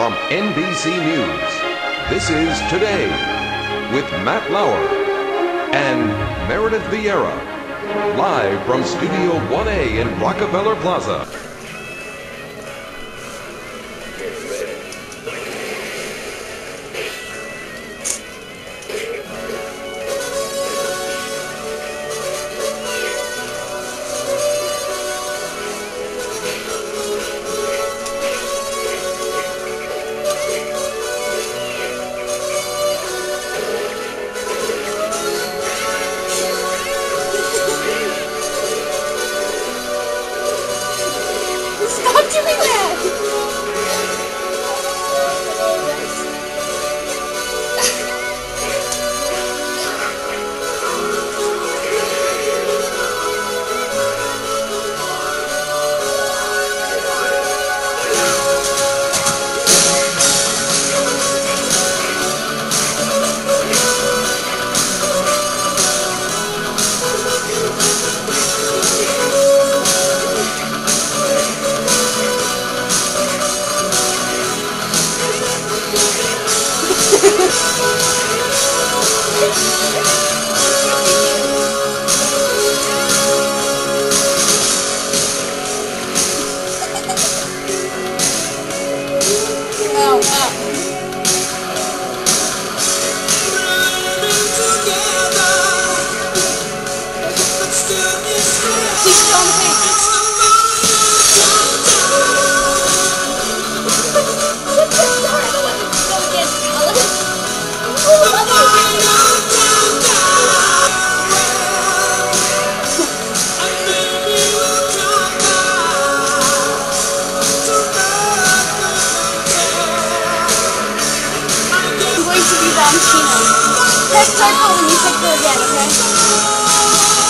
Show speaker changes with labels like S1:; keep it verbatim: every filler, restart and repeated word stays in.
S1: From N B C News, this is Today with Matt Lauer and Meredith Vieira, live from Studio one A in Rockefeller Plaza.
S2: Stop doing that! Ow, ow. Please show on the face. I'm going to be Valentino. Press circle when you click the again, okay?